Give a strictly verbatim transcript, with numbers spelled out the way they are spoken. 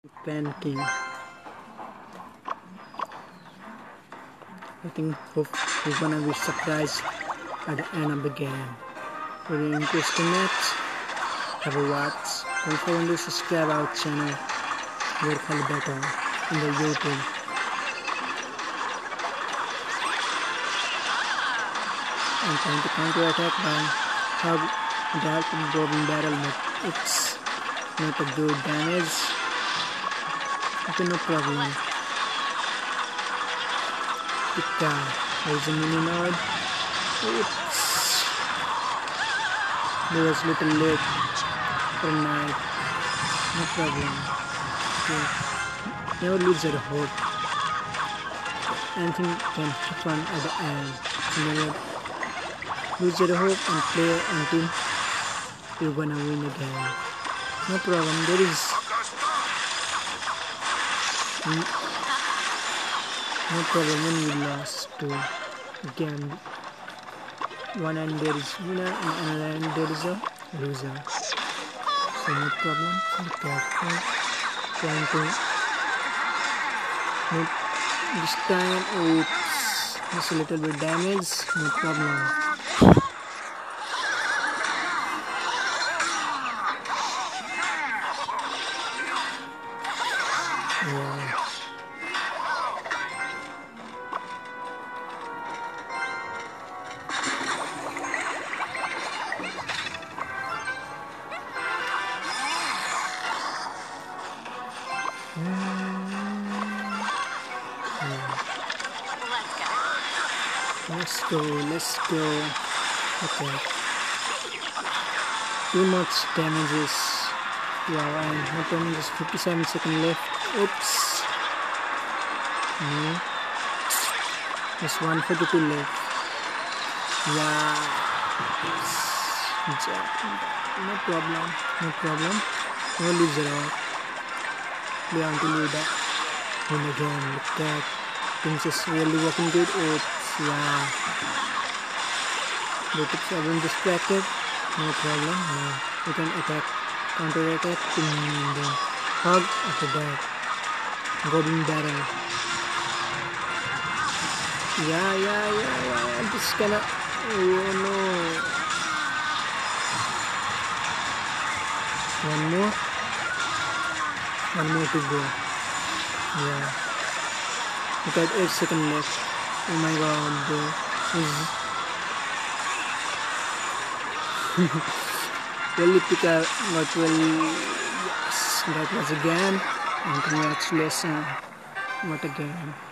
Panicking. I think hope we're gonna be surprised at the end of the game. Very interesting match. Have a watch. Don't forget to subscribe our channel. Work for better in the YouTube. I'm trying to counter attack by Hug Dark Goblin Barrel, but it's not a good damage. Okay, no problem. Pika, there's a mini node. Oops. There was a little late for night. No problem. Okay. Never lose your hope. Anything can happen at the end. So never lose your hope and play until you're gonna win again. No problem. There is no problem when you lost to game. One end there is winner and another end there is a loser. So no problem. Be careful. Trying to nope. This time, oops, just a little bit damage. No problem. Yeah. Let's go, let's go. Okay. Too much damages. Yeah, and no problem, just fifty-seven seconds left. Oops. No. Just one forty-two left. Yeah. No problem. No problem. No lose at all. Play until you die. Win again. Look at things is really working good. Oops. Yeah. The tips are being distracted. No problem. No. You can attack. Counter attack. Then hug after that. Goblin barrel. Yeah, yeah, yeah, yeah. This kinda. Oh no. One more. One more to go. Yeah. Look at eight seconds left. Oh my god, bro. Really Pika got really. Yes, that was a game. And congratulations. What a game.